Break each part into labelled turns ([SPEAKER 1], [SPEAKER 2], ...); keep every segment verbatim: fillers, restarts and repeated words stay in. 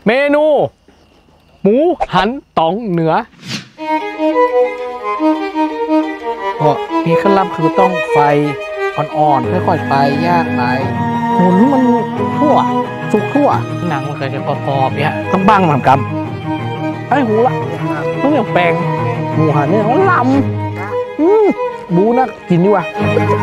[SPEAKER 1] เมนูหมูหันตองเหนือก็มีเคล็ดลับคือต้องไฟอ่อนๆค่อยๆไปย่างไปหมุนมันทั่วสุกทั่วหนังมันเคยจะกรอบๆเนี่ยต้องบังเหมือนกันไอ้หูละต้องอย่างแปลงหมูหันเนี่ยมันลำอืมบูนะกินดีกว่า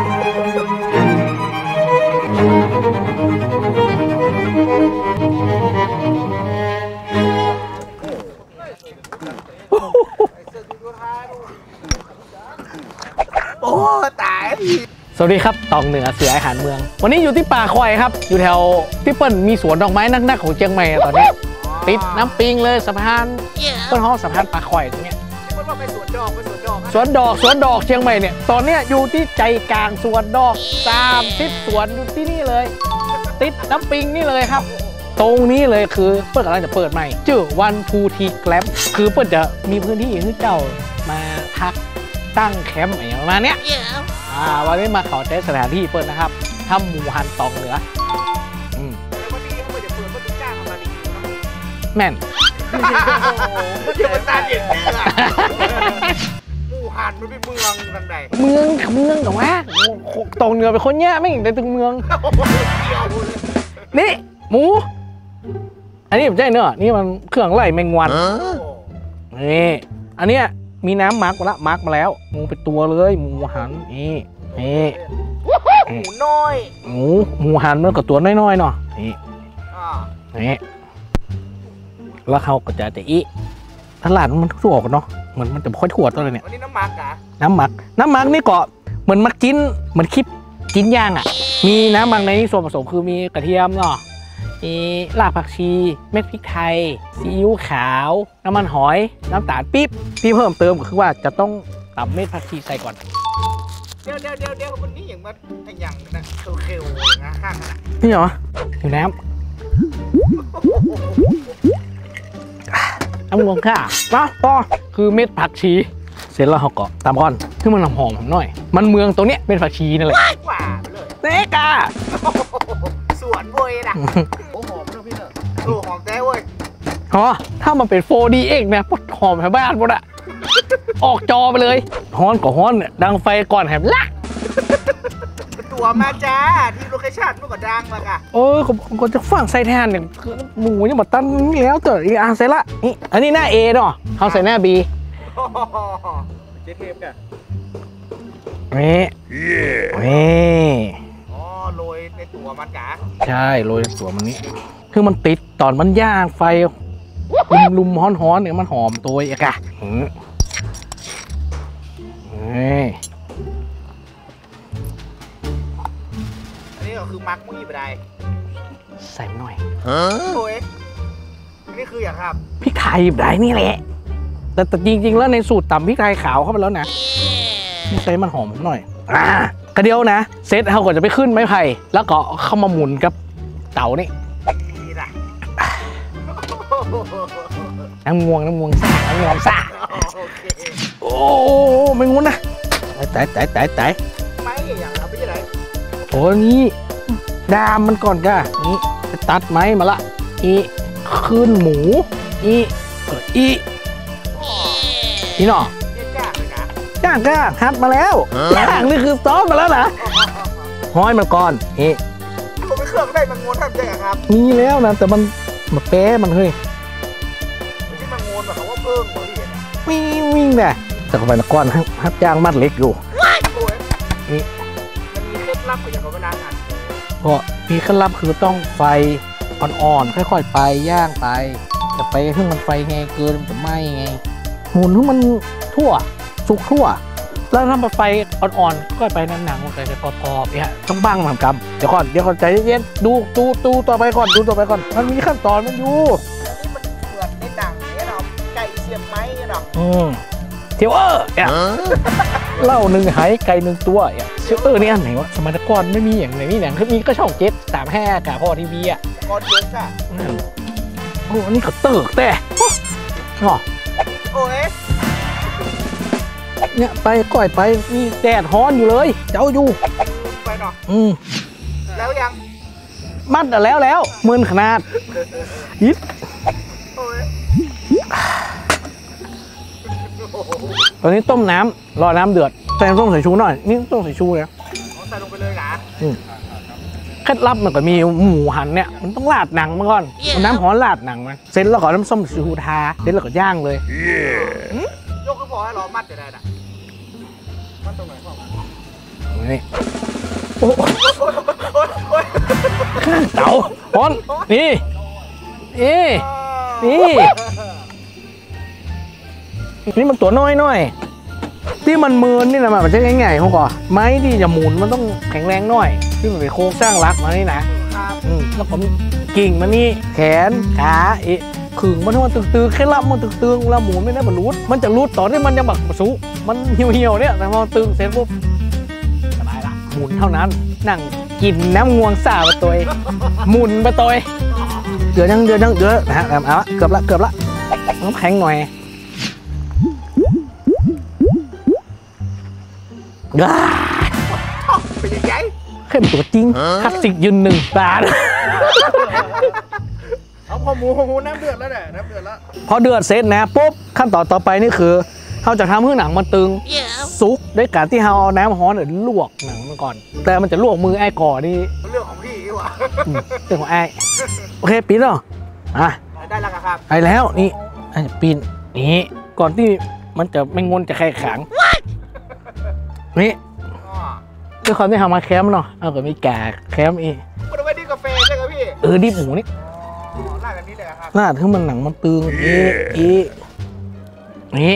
[SPEAKER 2] โอ้ตาย
[SPEAKER 1] สวัสดีครับตองเหนือเสืออาหารเมืองวันนี้อยู่ที่ป่าคอยครับอยู่แถวพี่เปิ้ลมีสวนดอกไม้นักๆของเชียงใหม่ตอนนี้ติดน้ำปิงเลยสะพานเปิ้ลห้องสะพานป่าคอยตรงนี้
[SPEAKER 2] ไปสวนดอกไปสวนดอก
[SPEAKER 1] สวนดอกสวนดอกเชียงใหม่เนี่ยตอนนี้อยู่ที่ใจกลางสวนดอกสามสิบสวนอยู่ที่นี่เลยติดน้ำปิงนี่เลยครับตรงนี้เลยคือเปิ้ลกำลังจะเปิดใหม่ชื่อวันทูทีแกลมคือเปิ้ลจะมีพื้นที่ให้เจ้ามาพักตั้งแคมป์อย่างประมาณเนี้ยอ่าวันนี้มาขอใช้สถานที่เปิดนะครับทำหมูหันตองเหนืออืม
[SPEAKER 2] วันนี้เขาจะเปิดมันจ้างมาดี
[SPEAKER 1] แม่น
[SPEAKER 2] เดี๋ยวมันตาเย็นเนี่ยหมูหันมันเป็นเมืองทางใด
[SPEAKER 1] เมืองเมืองแต่ว่าตองเหนือเป็นคนแย่ไม่เห็นได้ถึงเมืองนี่หมูอันนี้ผมใช่เนอะนี่มันเครื่องไล่แมงวันนี่อันเนี้ยมีน้ำมาร์กมาละมาร์กมาแล้วหมูเป็นตัวเลยหมูหันนี่นี่
[SPEAKER 2] หมูน้อย
[SPEAKER 1] หมูหมูหันมันกับตัวน้อยๆเนาะนี่นี่แล้วเขาก็จะจะอีตลาดมันทั่วกันเนาะเหมือนมันจะค่อยทั่วตัวเลยเนี่ย
[SPEAKER 2] วันนี้น้ำมาร์กอะ
[SPEAKER 1] น้ำมาร์กน้ำมาร์กนี่ก็เหมือนมักจิ้นเหมือนคลิปจิ้นย่างอ่ะมีน้ำมาร์กในส่วนผสมคือมีกระเทียมเนาะมีรากผักชีเม็ดพริกไทยซีอิ๊วขาวน้ำมันหอยน้ำตาลปี๊บที่เพิ่มเติมก็คือว่าจะต้องตับเม็ดผักชีใส่ก่อน
[SPEAKER 2] เดี๋ยวเดี๋ยวเดี๋ยวเดี๋ยววันนี้อย่างมันอย่างนะเค็วๆนะข้างนะ
[SPEAKER 1] นี่เหรออยู่น้ำน้ำลงค่ะมาต่อคือเม็ดผักชีเสร็จแล้วเขาก็ตามก่อนคือมันหอมหน่อยมันเมืองตรงเนี้ยเม็ดผักชีนั่นแหละ
[SPEAKER 2] หวานเลย
[SPEAKER 1] เต๊กอะ
[SPEAKER 2] สวนโวยนะโอ้หอมเลยพี่เนอะโอ้หอมแท้เว้ย
[SPEAKER 1] อ๋อถ้ามันเป็น โฟร์ดี เอ็กซ์ เนี่ยพดหอมแถวบ้านหมดอะออกจอไปเลยฮ้อนก็ฮ้อนเนี่ยดังไฟก่อนแถมลัก
[SPEAKER 2] ตัวมาจ้าที่โลเคชั่นมันก็ดังมากอะ
[SPEAKER 1] เออก็จะฟังใส่แทนเนี่ยหมูยังหมดตั้งแล้วเจออีอาร์เซละนี่อันนี้หน้า A เนาะเขาใส่หน้า B
[SPEAKER 2] เจ๊เทปกัน
[SPEAKER 1] นี่นี่
[SPEAKER 2] อ๋อโรยในตัวมันกะ
[SPEAKER 1] ใช่โรยในตัวมันนี้คือมันติดตอนมันย่างไฟลุมๆฮ้อนๆเนี่ยมันหอมตัวอีกอะนี่
[SPEAKER 2] อันนี้ก็คือมักมุ้ยไปได้
[SPEAKER 1] ใส่หน่อย
[SPEAKER 2] โอ้ยนี่คืออย่างครับ
[SPEAKER 1] พริกไทยได้นี่แหละแต่แต่จริงๆแล้วในสูตรตำพริกไทยขาวเข้าไปแล้วนะนี่ใส่มันหอมหน่อยอ่ากระเดียวนะเซตเขาก็จะไปขึ้นไม้ไผ่แล้วก็เข้ามาหมุนกับเต๋านี่น้ำงวงน้ำงวงซ่าน้ำงวงซ่าโอ้ไม่งุ้นนะตายตายตายตาย
[SPEAKER 2] ไม่อย่างเอาไปที่ไหน
[SPEAKER 1] โอ้นี่ดามมันก่อนก้านี่ตัดไม้มาละอีขึ้นหมูอีอีนี่เนาะย่างก้าหัดมาแล้วย่างนี่คือซ้อมมาแล้วนะห้อยมันก่อนนี่
[SPEAKER 2] ผมไม่เครื่องได้มันงวนทำยังไงครับ
[SPEAKER 1] มีแล้วนะแต่มันมันแป้มันเฮ้ย
[SPEAKER 2] ไม่ใช่มันงวนแบบว่าเพิ่มตัวที่
[SPEAKER 1] วิ่งวิ่งแน่แต่ก็ไปนะก้อนฮับย่างมัดเล็กอยู่นี่
[SPEAKER 2] มันมีเคล็ดลับอย่างเวลาหัน
[SPEAKER 1] ก็มีเคล็ดลับคือต้องไฟอ่อนๆค่อยๆไปย่างไปจะไปให้มันไฟไงเกินมันจะไหม้ไงหมุนให้มันทั่วสุกทั่วแล้วถ้ามันไฟอ่อนๆก็ไปน้ำหนังมันจะกรอบๆเนี่ยต้องบ้างเหมือนกันเดี๋ยวก่อนเดี๋ยวก่อนใจเย็นๆดูดูดูต่อไปก่อนดูต่อไปก่อนมันมีขั้นตอนมันอยู่
[SPEAKER 2] อันนี้มันเหมือนในดังเนี่ยเราไก่เสียบไม้เนี่ยเรา
[SPEAKER 1] อืมเทียวเออเนี่ยเล่าหนึ่งหายไก่หนึ่งตัวเนี่ยเทียวเออนี่อันไหนวะสมัยก่อนไม่มีอย่างไหนนี่อย่างคือมีก็ช่องเจ็ดสามห้ากะพ่อทีวีอ่ะ
[SPEAKER 2] ก่อนเยอะค่ะ
[SPEAKER 1] โอ้อันนี้เขาเติร์กแต่เนาะ
[SPEAKER 2] โอ้ย
[SPEAKER 1] เนี่ยไปก่อยไปมีแดดฮ้อนอยู่เลยเจ้าอยู่
[SPEAKER 2] ไปเนาะ
[SPEAKER 1] อืม
[SPEAKER 2] แล้วยัง
[SPEAKER 1] มัดแล้วแล้วมืนขนาดฮิตตอนนี้ต้มน้ำรอน้ำเดือดใส่น้ำส้มสายชูหน่อยนี่ต้มสายชูเนี่ย
[SPEAKER 2] ใส่ลงไปเลยนะ
[SPEAKER 1] เคล็ดลับมันก็มีหมูหันเนี่ยมันต้องราดหนังมาก่อนเอาน้ำร้อนราดหนังมันเสร็จแล้วก็น้ำส้มสายชูทาเสร็จแล้วก็ย่างเลย
[SPEAKER 2] ยกก็พอให้เรามัดจะได้น่ะมัดตรงไหนพ่อ
[SPEAKER 1] นี่โอ้เต๋าพอนนี่นี่นี่นี่มันตัวน้อยหน่อยที่มันมืนนี่นะมันจะง่ายๆเขาก่อนไม้ที่จะหมุนมันต้องแข็งแรงหน่อยที่มันเป็นโครงสร้างรักมานี่นะอืมแล้วผมกิ่งมันนี่แขนขาเอะขึงมันมันตึงๆแค่รับมันตึงๆแล้วหมุนไม่ได้มันรูดมันจะรูดต่อที่มันจะบักสุมันเหี่ยวๆเนี่ยแต่พอตึงเสร็จปุ๊บสบายละหมุนเท่านั้นนั่งกินน้ำงวงส่าไปตัวหมุนไปตัวเดือดยังเดือดยังเดือดนะฮะเอาละเกือบละเกือบละน้ำแข็งหน่อยว้า
[SPEAKER 2] เป็นยังไง
[SPEAKER 1] เข้มตัวจริงคลาสสิกยืนหนึ่งบาท
[SPEAKER 2] เอาพอหมูพอหมูน้ำเดือดแล้วเนี่ยน้ำเดือดแล้ว
[SPEAKER 1] พอเดือดเสร็จนะปุ๊บขั้นตอนต่อไปนี่คือเราจะทำให้หนังมันตึงซุกด้วยการที่เราเอาน้ำร้อนลวกหนังมันก่อนแต่มันจะลวกมือไอ้ก่อนี่
[SPEAKER 2] เรื่องของพี่ดีกว่า
[SPEAKER 1] เรื่องของไอ้โอเคปีนแล้วอ่ะ
[SPEAKER 2] ได้แล้วครับ
[SPEAKER 1] ไอ้แล้วนี่ไอ้ปีนนี่ก่อนที่มันจะไม่งนจะแข็งขังนี่ด้วยความที่ทำมาแคมป์เนาะเอาก็มีแกะแคมป์อีก
[SPEAKER 2] มันเอาไว้ดิบกาแฟใช่ไหมพี่
[SPEAKER 1] เออดิบหมูนี่
[SPEAKER 2] ลาดแบบนี้เลยครับ
[SPEAKER 1] ลาดให้มันหนังมันตึงอีอีนี่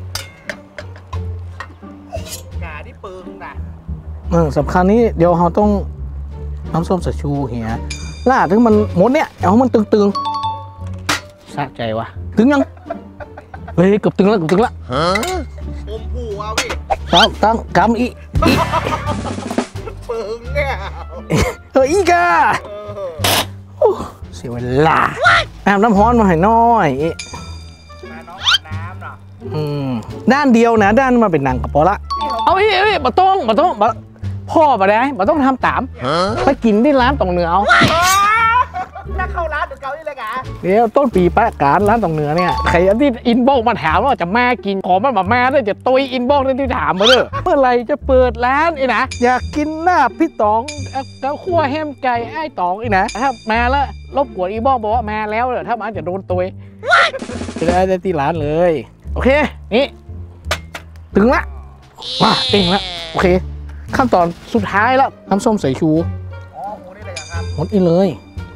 [SPEAKER 2] กาที่ปึงนะ
[SPEAKER 1] เออสำคัญนี้เดี๋ยวเราต้องน้ำส้มสายชูเหียลาดให้มันหมดเนี่ยเอาให้มันตึงๆสะใจวะตึงยังเฮ้ยเกือบตึงแล้วเกือบตึงแล้ว
[SPEAKER 2] อมผูเอาพี่
[SPEAKER 1] ตั้งตั้งกำอีอี
[SPEAKER 2] ปึงเนี่ย
[SPEAKER 1] เอออีกาเสียเวลาอาบน้ำร้อนมาให้น้อย
[SPEAKER 2] มาน้องอาบน้ำเนาะ
[SPEAKER 1] อืมด้านเดียวนะด้านมาเป็นหนังกระป๋อละเอาอีเอ้ยบะต้องบะต้องบะพ่อบะได้บะต้องทำตามไปกินที่ร้านตรงเหนือเอา
[SPEAKER 2] ถ้าเข้าร้านเดี๋ยวเกาอีเลยกะ
[SPEAKER 1] เดี๋ยวต้นปีปะการร้านตรงเหนือเนี่ยใครที่อินบ็อกมาถามว่าจะมากินของมันมาแม่ได้จะตุยอินบ็อกที่ถามมาเลยเมื่อไรจะเปิดร้านอีนะอยากกินหน้าพี่ตองแล้วคั่วแฮมไก่ไอ้ตองอีนะถ้ามาแล้วรบกวนอินบ็อกบอกว่ามาแล้วเดี๋ยวถ้ามาจะโดนตุยจะได้ได้ที่ร้านเลยโอเคนี่ถึงละมาเองละโอเคขั้นตอนสุดท้ายแล้วน้ำส้มสายชู
[SPEAKER 2] อ๋อหมูนี่เลยครับ
[SPEAKER 1] หมดอีเลย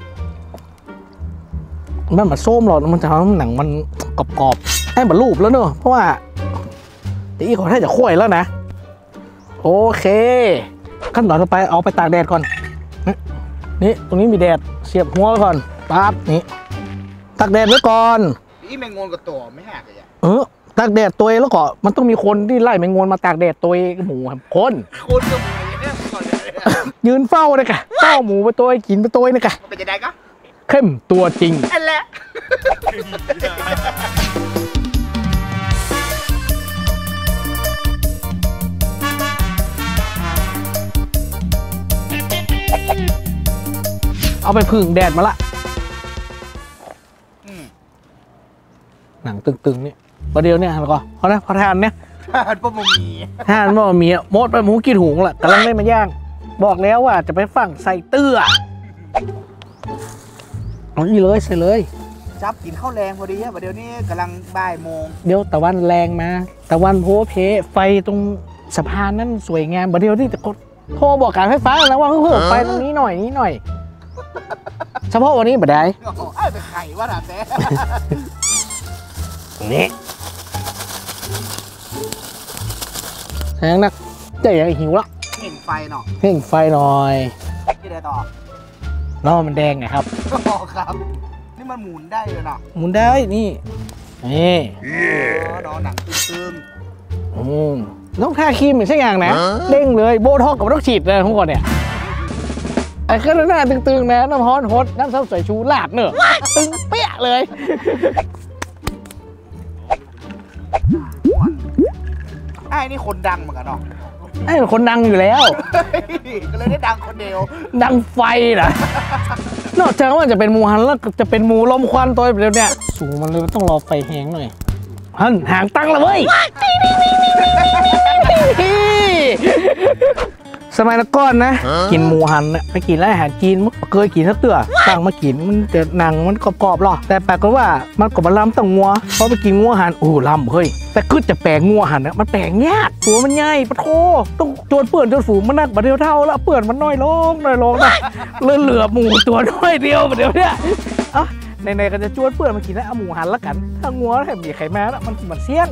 [SPEAKER 1] มันแบบส้มหรอกมันจะทำให้หนังมันกรอบๆให้มันรูปแล้วเนอะเพราะว่าตีเขาแทบจะข่วยแล้วนะโอเคขั้นตอนต่อไปเอาไปตากแดดก่อนนี่ตรงนี้มีแดดเสียบหัวก่อนปั๊บนี่ตากแดดไว้ก่อน
[SPEAKER 2] นี่แมงงนกับตัวไม่หักเลยอ่ะ
[SPEAKER 1] เออตากแดดตัวแล้วก็มันต้องมีคนที่ไล่แมงงนมาตากแดดตัวหมูคน
[SPEAKER 2] คนกับหมูเนี่ยก่อนเลย
[SPEAKER 1] ยืนเฝ้าเลยค่ะเฝ้าหมูไปตัวกินไปตัวนี่ค่ะ
[SPEAKER 2] เป็นจะได้ก็
[SPEAKER 1] เข้มตัวจริง
[SPEAKER 2] อันแหละ
[SPEAKER 1] เอาไปพึ่งแดดมาละหนังตึงๆนี่ประเดี๋ยวเนี่ยแล้วก็พอนะพอทานเนี่ย
[SPEAKER 2] ทานปะหมี่
[SPEAKER 1] ทานปะหมี่มดไปหมูกินหุงแหละกำลังได้มาย่างบอกแล้วว่าจะไปฝั่งใส่เตื้อเอาอีเลยใส่เลย
[SPEAKER 2] จับกินข้าวแรงพอดีอะเดี๋ยวนี้กำลังบ่ายโมง
[SPEAKER 1] เดี๋ยวตะวันแรงมาตะวันโพเพไฟตรงสะพานนั่นสวยงามเดี๋ยวที่จะกดโทรบอกการไฟฟ้าแล้วว่าเพิ่มไฟตรงนี้หน่อยนี้หน่อยเฉพาะวันนี้บ่ได้
[SPEAKER 2] ไอ้เป็นไข่ว่าแต่
[SPEAKER 1] นี่แห้งนักใจยังหิวละ
[SPEAKER 2] เห่งไฟเนาะ
[SPEAKER 1] เห่งไฟหน่อย
[SPEAKER 2] ที่ไหนต่อ
[SPEAKER 1] ล้อมันแดงไงครับ
[SPEAKER 2] อ๋อครับนี่มันหมุนได้เลยนะ
[SPEAKER 1] หมุนได้นี่นี่
[SPEAKER 2] อ๋อหนังตึง
[SPEAKER 1] ๆอืมต้องทาครีมเหมือนใช่ยังนะเด้งเลยโบท็อกกับต้องฉีดเลยทุกคนเนี่ยไอ้เครื่องหน้าตึงๆนะน้ำฮ้อนฮดน้ำส้มสายชูลาดเนอะตึงเปี้ยเลย
[SPEAKER 2] ไอ้นี่คนดังเหมือนกันเนาะ
[SPEAKER 1] ไอ้คนดังอยู่แล้ว
[SPEAKER 2] ก็เลยได้ดังคนเดียว
[SPEAKER 1] ดังไฟนะนอกจากว่าจะเป็นหมูหันแล้วจะเป็นหมูลมควันตัวเดียวเนี่ยสูงมันเลยต้องรอไฟแห้งหน่อยฮันหางตั้งเลยเว้ยสมัยนักก้อนนะกินหมูหันนะไปกินร้านอาหารจีนมันเคยกินทั้งเตื้อตั้งมากินมันจะหนังมันกรอบๆหรอแต่แปลกว่ามันก็มาล้ำตั้งงัวเพราะไปกินงัวหันโอ้ล้ำเฮ้ยแต่คือจะแปลงงัวหันนะมันแปลงยากตัวมันใหญ่ปะโถต้องโจนเปื่อนจนฝูงมันนักบาเดียวเท่าแล้วเปื่อนมันน้อยลงน้อยลงนะเลื่อนเหลือหมูตัวน้อยเดียวเดี๋ยวเนี้ยอ่ะในๆก็จะจวนเปื่อนมากินแล้วเอาหมูหันละกันถ้างัวแถมมีไข่แม่แล้วมันมันเสี่ยง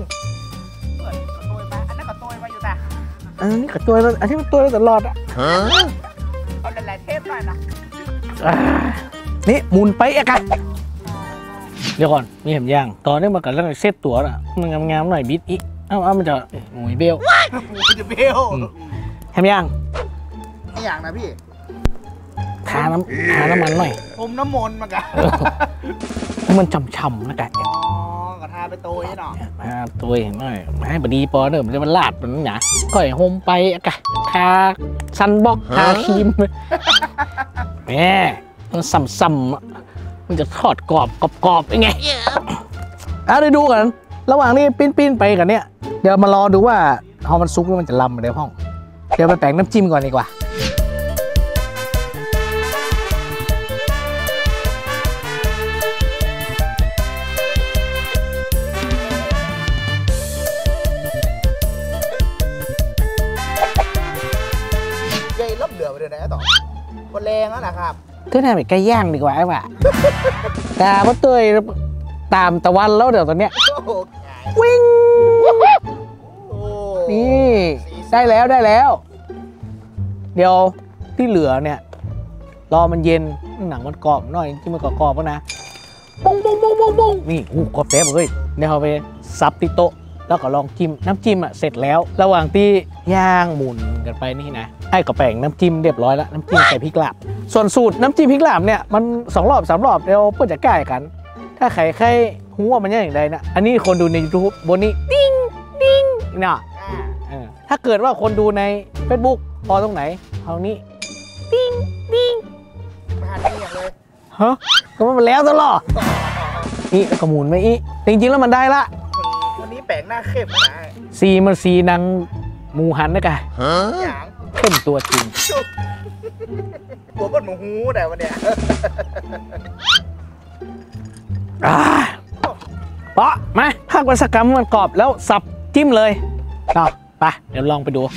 [SPEAKER 1] อันนี้กับตัวอันนี้มันตัวตลอดอ่ะเอาหลายๆเทปหน่อยนะนี่หมุนไปอะกันเดี๋ยวก่อนมีเห็นย่างตอนนี้มันกับเรื่องเซตตัวอ่ะมันงามๆหน่อยบิดอีกเอ้าเอามันจะหมูเบลหมูจะเบลเห็นย่าง
[SPEAKER 2] ไอ้อย่างนะพี่
[SPEAKER 1] ทาน้ำทาน้ำมันหน่อย
[SPEAKER 2] ผมน้ำมนต์มากัน
[SPEAKER 1] มันฉ่ำๆนะกัน
[SPEAKER 2] อ๋อก็ทาไปโตยหน่อย
[SPEAKER 1] ทาตัวหน่อยให้บดีปอเนอะมันจะมันลาดมันหนาก่อยโฮมไปอะกันทาซันบ็อกทาครีมแม่มันซ้ำๆมันจะทอดกรอบกรอบๆยังไงอ่ะเดี๋ยวดูกันระหว่างนี้ปิ้นๆไปกันเนี่ยเดี๋ยวมารอดูว่าพอมันซุกแล้วมันจะลำในห้องเดี๋ยวไปแปลงน้ำจิ้มก่อนดีกว่า
[SPEAKER 2] คนแรงแล้วนะครับ
[SPEAKER 1] เธอทำแบบไก่ย่างดีกว่าไอ้ว่ะตาเพราะเตยตามตะวันแล้วเดี๋ยวตอนเนี้ยวิ่งนี่ได้แล้วได้แล้วเดี๋ยวที่เหลือเนี่ยรอมันเย็นหนังมันกรอบหน่อยที่มันกรอบๆแล้วนะปุ้งปุ้งปุ้งปุ้งปุ้งนี่อู้กรอบแป๊บเลยเดี๋ยวเอาไปซับติโตแล้วก็ลองจิ้มน้ำจิ้มอ่ะเสร็จแล้วระหว่างที่ย่างหมุนกันไปนี่นะไอ้กระแป้งน้ำจิ้มเรียบร้อยแล้วน้ำจิ้มใส่พริกลาบส่วนสูตรน้ำจิ้มพริกลาบเนี่ยมันสองรอบสามรอบเดี๋ยวเพื่อจะใกล้กันถ้าใครใครหัวมันอย่างไรนะอันนี้คนดูใน ยูทูบ บนนี้ติ้งติ้งนะถ้าเกิดว่าคนดูใน เฟซบุ๊ก พอตรงไหนตรงนี้ติ้งติ้ง
[SPEAKER 2] มาหันนี่อย่างเลย
[SPEAKER 1] ฮะก็มันแล้วตลอดนี่กระหมุนไหมอีจริงๆแล้วมันได้ละ
[SPEAKER 2] วันนี้แปลงหน้าเข้มนะ
[SPEAKER 1] สีมันสีนางหมูหันนะกะเข้มตัวจริง
[SPEAKER 2] หัวบนหมูหูแต่วันเนี้ย
[SPEAKER 1] ปะมาภาควัสกรรมมันกรอบแล้วสับจิ้มเลยเนาะไปเดี๋ยวลองไปดู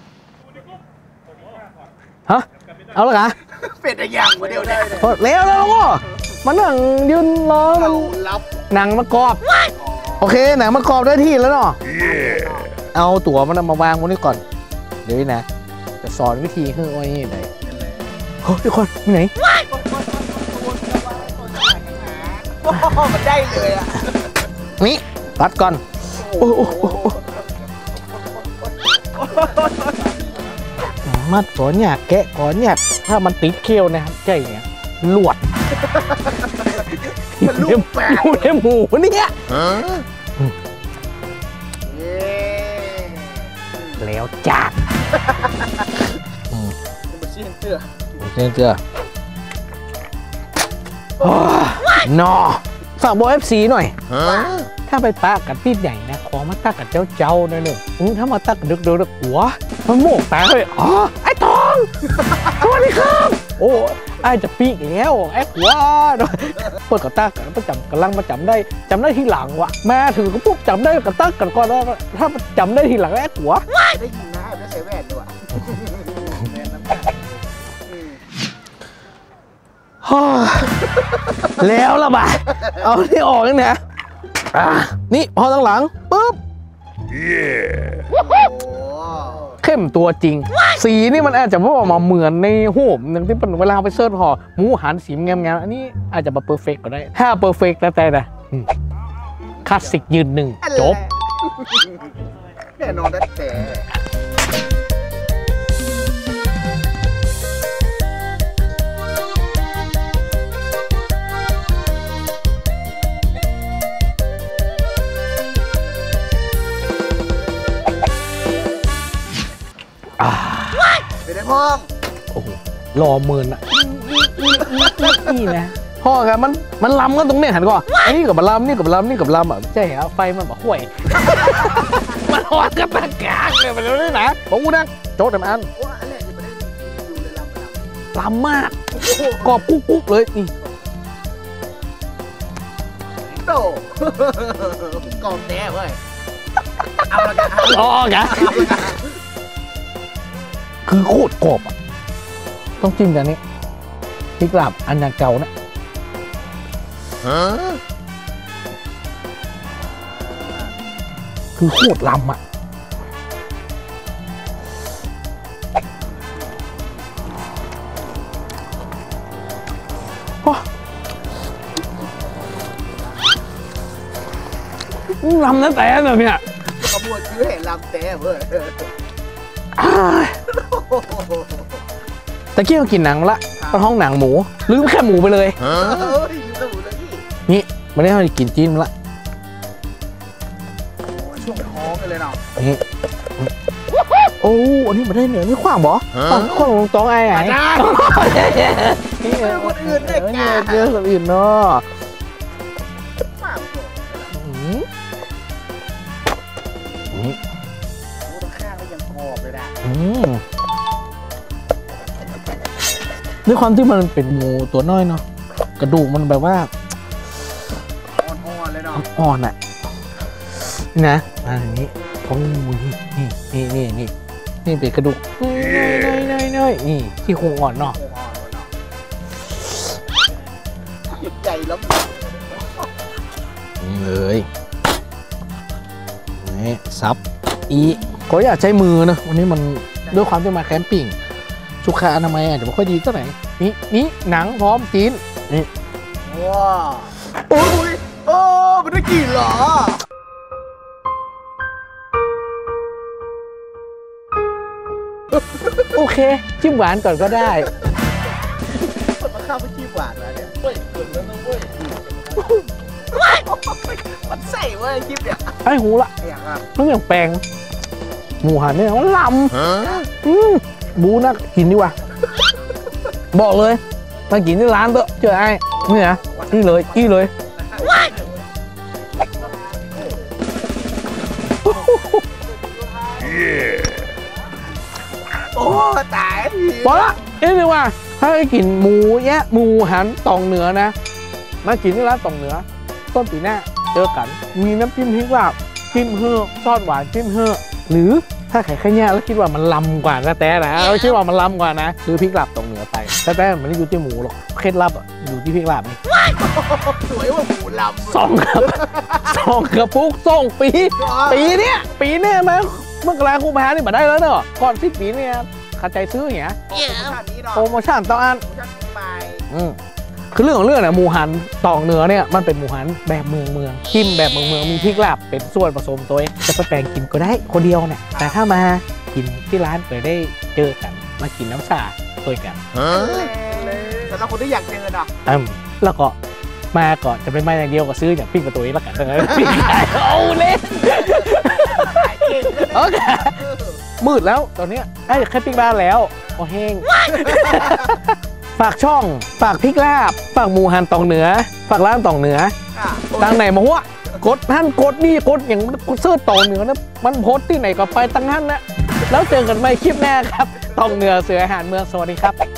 [SPEAKER 1] ฮะเอาละกะ
[SPEAKER 2] เป็ดอย่างวันเดียวได้
[SPEAKER 1] แล้วแล้วก็มันหนังยืนรอมันหนังมันกรอบโอเคหนังมันกรอบได้ที่แล้วเนาะเอาตั๋วมันมาวางบนนี้ก่อนเดี๋ยวนะจะสอนวิธีคือว่านี่ไหนเฮ้ยทุกคนที่ไหน
[SPEAKER 2] มันได้เลยอ่ะ
[SPEAKER 1] นี่รัดก่อนโอ้โหมัดก่อนเนี่ยแกะก่อนเนี่ยถ้ามันติดเขี้ยวนะครับใจเนี่ยหลวด
[SPEAKER 2] มันลูกแปะ
[SPEAKER 1] หมูเนี่ยหมูเนี่ยแล้วจัด
[SPEAKER 2] มันชี้เจือ
[SPEAKER 1] ชี้เจือนอฝากบอกเอฟซีหน่อยถ้าไปปะกับพี่ใหญ่นะขอมาตักกับเจ้าเจ้าหน่อยหนึ่งถ้ามาตักกับดึกดึกหัวมันโมกตาเลยอ๋อไอ้ทองสวัสดีครับโอ้ไอ้จะปีกแล้วไอ้หัวเปิดกระตักกันประจำกำลังมาจำได้จำได้ทีหลังวะมาถึงก็ปุ๊บจำได้กระตักกันก่อนถ้าจำได้ทีหลังไอ้หัว
[SPEAKER 2] ได้ยินนะไม่ใช่แว่นด้วย
[SPEAKER 1] แล้วละบ่าเอาที่ออกนี่นะนี่พอตั้งหลังปุ๊บเข้มตัวจริงสีนี่มันอาจจะไม่ออกมาเหมือนในหูบหนึ่งที่เป็นเวลาไปเสิร์ชพอหมูหันสีงามๆอันนี้อาจจะมาเพอร์เฟกต์ก็ได้ถ้าเพอร์เฟกต์แต่นะคลาสสิกยืนหนึ่งจบ
[SPEAKER 2] แน่นอนแต่เป็นไงพ่อ
[SPEAKER 1] โอ้โหรอเมินอ่ะนี่นะพ่อครับมันมันล้ำกันตรงนี้หันก่อนอันนี้กับบะลำนี่กับบะลำนี่กับบะลำอ่ะใช่เหรอไฟมันแบบห่วย มันหอดกันตางกลางเลยมันรู้ได้นะผมกูนั่งโจ๊ดแต่อัน
[SPEAKER 2] ว่าอันแรกจะไม่ได้อยู่เลยลำล
[SPEAKER 1] ลำมากกรอบกุ๊กกุ๊กเลยนี่
[SPEAKER 2] ำโตกองแน่เว้ยเอาละกัน
[SPEAKER 1] อ๋อกะคือโคตรกรอบอ่ะต้องจิ้มกันนี้พริกลาบอันอย่างเก่านะคือโคตรลำอ่ะลำนั่นแต่เนี่ย
[SPEAKER 2] ขบวนคือเห็นลำแต่เว้ย
[SPEAKER 1] ตะเกียบกินหนังมาละตอนห้องหนังหมูลืมแค่หมูไปเลย
[SPEAKER 2] เฮ้ยอยู่ตรงเลยพี่
[SPEAKER 1] นี่ไม่ได้ให้กินจีนมาละ
[SPEAKER 2] ช่วงท้องกันเลยเนาะ
[SPEAKER 1] นี่โอ้อันนี้มาได้เหนือนี่ขว้างบ่ขว้างขว้างลงตองไอ้ไอ้นี่เออคนอื่นได้แก่เจอคนอื่นเนาะนี่
[SPEAKER 2] โอ้ตะข้างก็ยังกรอบเลยนะ
[SPEAKER 1] อืมด้วยความที่มันเป็นหมูตัวน้อยเนาะกระดูกมันแบบว่า
[SPEAKER 2] อ่อนๆเลยเนาะ
[SPEAKER 1] อ่อนๆอ่ะนี่นะมาอย่างนี้โอ้นี่นี่นี่นี่นี่นี่เป็นกระดูกน้อยน้อยน้อยนี่ที่โครงอ่อนเนาะ
[SPEAKER 2] อ่อนๆเลยเนาะใหญ่แล้ว
[SPEAKER 1] นี่เลยนี่ซับอีก็อยากใช้มือนะวันนี้มันด้วยความที่มาแคมปิ้งสุขอนามัยอาจจะไม่ค่อยดีเท่าไหร่นี่นี่หนังพร้อมจีนนี่
[SPEAKER 2] ว้าโอ้ยโอ้มันได้กี่เหรอ
[SPEAKER 1] โอเคจิ้มหวานก่อนก็ได้
[SPEAKER 2] มันมาข้าวไปจี้หวานแล้วเนี่ยเฮ้ยเกินแล้วนะเว้ยมันใส่เว้ยคลิปเนี่ย
[SPEAKER 1] ไอ้หูละ
[SPEAKER 2] ไอ้อย่างอ่ะ
[SPEAKER 1] ต้องอย่างแปลงหมูหันเนี่ยมันลำอืมบูน่ากินดีกว่าบอกเลยมากินที่ร้านเถอะเจอไอ้นี่นะนี่เลยนี่เลย
[SPEAKER 2] โอ้ตาย
[SPEAKER 1] บอกละเอ้ยเลยว่าถ้าได้กินหมูแยะหมูหันตองเหนือนะมากินที่ร้านตองเหนือต้นปีหน้าเจอกันมีน้ำจิ้มพริกลาบจิ้มเฮ่อซอสหวานจิ้มเฮ่อหรือถ้าไข่ข้าวเหนียวแล้วคิดว่ามันลำกว่าแต่แต่นะเราคิดว่ามันลำกว่านะซื้อพริกลาบตองเหนือไปแต่แต่มันไม่ได้อยู่ที่หมูหรอกเคล็ดลับอ่ะอยู่ที่พริกลาบนี่
[SPEAKER 2] สวยว่าหมูลำ
[SPEAKER 1] สองครับสองกระปุกสองปีปีเนี้ยปีเนี้ยนะเมื่อกลางคุมภานี่มาได้แล้วเนอะก่อนสิ้นปีเนี่ยขัดใจซื้ออย่างเงี้ย
[SPEAKER 2] โปรโมชั่นนี้เนาะ
[SPEAKER 1] โปรโมชั่นต่ออัน
[SPEAKER 2] โปรโมชั่นใหม่
[SPEAKER 1] อืมคือเรื่องของเรื่องเนี่ยหมูหันตองเหนือเนี่ยมันเป็นหมูหันแบบเมืองเมืองจิ้มแบบเมืองเมืองมีพริกลาบเป็นส่วนผสมตัวเองจะไปแปลงกินก็ได้คนเดียวเนี่ยแต่ถ้ามากินที่ร้านเปิดได้เจอกันมากินน้ำชาตัวกัน
[SPEAKER 2] สำหรับคนที่อยากเจอเนาะ
[SPEAKER 1] อืมแล้วก็มาก่อนจะเป็นมาอย่างเดียวก็ซื้ออย่างปิ้งกับตัวเองแล้วกันเออปิ้งขายเอาเล่น
[SPEAKER 2] ขายเก่งเลย
[SPEAKER 1] โอเคมืดแล้วตอนนี้ไอ้แค่ปิ้งบ้านแล้วโอแห้ง ฝากช่องฝากพริกลาบฝากหมูหันตองเหนือฝากร้านตองเหนือตั้งไหนมาหัวกดท่านกดนี่กดอย่างเสื้อตองเหนือนะมันโพสต์ที่ไหนก็ไปตั้งนั้นนะแล้วเจอกันใหม่คลิปหน้าครับตองเหนือเสืออาหารเมืองสวัสดีครับ